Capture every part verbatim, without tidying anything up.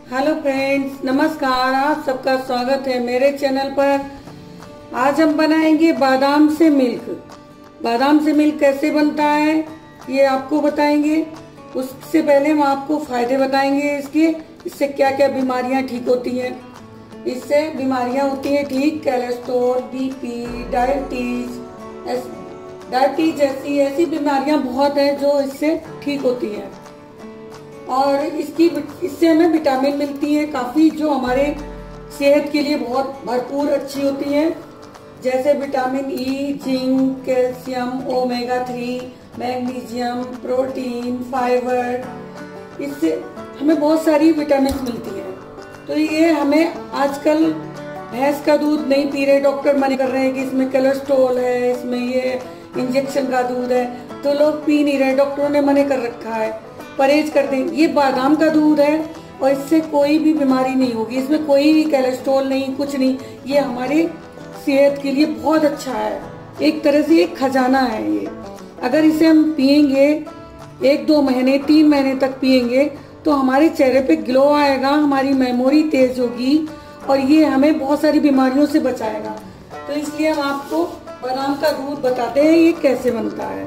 Hello friends, नमस्कार। आप सबका स्वागत है मेरे चैनल पर। आज हम बनाएंगे बादाम से मिल्क। बादाम से मिल्क कैसे बनता है ये आपको बताएंगे। उससे पहले हम आपको फायदे बताएंगे इसके, इससे क्या क्या बीमारियां ठीक होती हैं। इससे बीमारियां होती हैं ठीक कोलेस्ट्रॉल, बीपी, डायबिटीज डायबिटीज जैसी ऐसी बीमारियां बहुत हैं जो इससे ठीक होती हैं। और इसकी इससे हमें विटामिन मिलती है काफ़ी, जो हमारे सेहत के लिए बहुत भरपूर अच्छी होती हैं, जैसे vitamin E, zinc, calcium, omega three, magnesium, protein, fibre. इससे हमें बहुत सारी विटामिन मिलती हैं। तो ये हमें आजकल भैंस का दूध नहीं पी रहे, डॉक्टर मना कर रहे हैं कि इसमें कोलेस्ट्रॉल है, इसमें ये इंजेक्शन का दूध है, तो लोग पी नहीं रहे, डॉक्टरों ने मना कर रखा है, परहेज कर दें। ये बादाम का दूध है और इससे कोई भी बीमारी नहीं होगी, इसमें कोई भी कोलेस्ट्रॉल नहीं, कुछ नहीं। ये हमारे सेहत के लिए बहुत अच्छा है, एक तरह से एक खजाना है ये। अगर इसे हम पिएंगे एक दो महीने तीन महीने तक पिएंगे तो हमारे चेहरे पे ग्लो आएगा, हमारी मेमोरी तेज होगी और ये हमें बहुत सारी बीमारियों से बचाएगा। तो इसलिए हम आपको बादाम का दूध बताते हैं ये कैसे बनता है।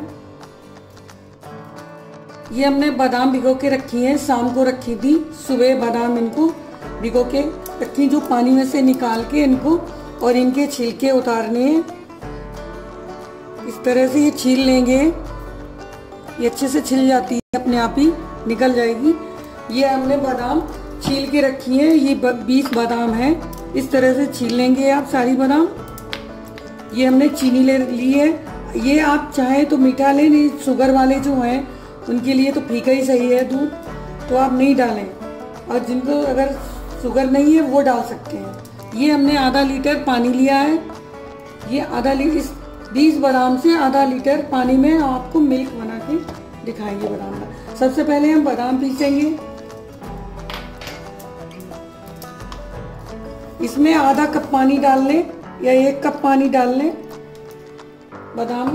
ये हमने बादाम भिगो के रखी हैं, शाम को रखी थी, सुबह बादाम इनको भिगो के रखी, जो पानी में से निकाल के इनको और इनके छिलके उतारने हैं। इस तरह से ये छील लेंगे, ये अच्छे से छिल जाती है, अपने आप ही निकल जाएगी। ये हमने बादाम छील के रखी है, ये बीस बादाम है। इस तरह से छील लेंगे आप सारी बादाम। ये हमने चीनी ले ली है, ये आप चाहें तो मीठा लें, नहीं शुगर वाले जो हैं उनके लिए तो फीका ही सही है दूध, तो आप नहीं डालें, और जिनको अगर शुगर नहीं है वो डाल सकते हैं। ये हमने आधा लीटर पानी लिया है, ये आधा लीटर इस बीस बादाम से आधा लीटर पानी में आपको मिल्क बना के दिखाएंगे बादाम का। सबसे पहले हम बादाम पीसेंगे। इसमें आधा कप पानी डाल लें या एक कप पानी डाल लें बादाम।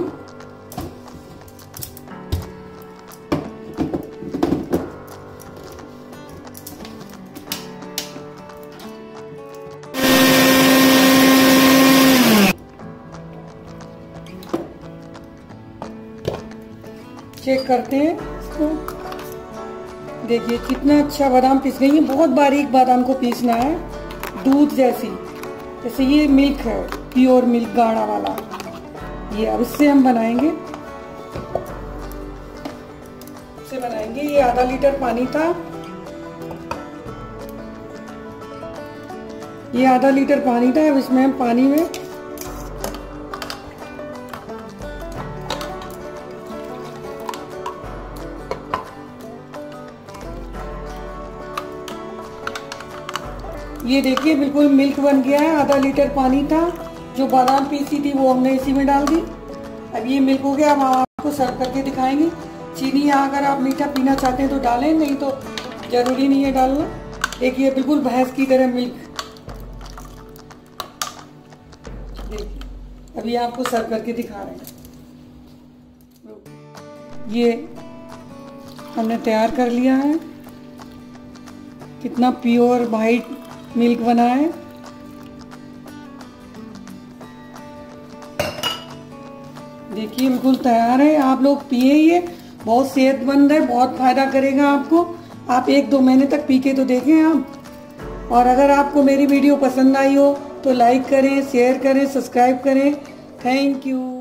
चेक करते हैं इसको, देखिए कितना अच्छा बादाम पीस गई है। बहुत बारीक बादाम को पीसना है, दूध जैसी, जैसे ये मिल्क है, प्योर मिल्क गाढ़ा वाला। ये अब इससे हम बनाएंगे, इससे बनाएंगे। ये आधा लीटर पानी था, ये आधा लीटर पानी था। अब इसमें हम पानी में ये देखिए बिल्कुल मिल्क बन गया है। आधा लीटर पानी था, जो बादाम पीसी थी वो हमने इसी में डाल दी। अब ये मिल्क हो गया। अब आपको सर्व करके दिखाएंगे। चीनी अगर आप मीठा पीना चाहते हैं तो डालें, नहीं तो जरूरी नहीं है डालना। देखिए बिल्कुल भैंस की तरह मिल्क। देखिए अभी आपको सर्व करके दिखा रहे हैं। ये हमने तैयार कर लिया है, कितना प्योर वाइट मिल्क बना है। देखिए बिल्कुल तैयार है, आप लोग पिए। ये बहुत सेहतमंद है, बहुत फायदा करेगा आपको। आप एक दो महीने तक पी के तो देखें आप। और अगर आपको मेरी वीडियो पसंद आई हो तो लाइक करें, शेयर करें, सब्सक्राइब करें। Thank you.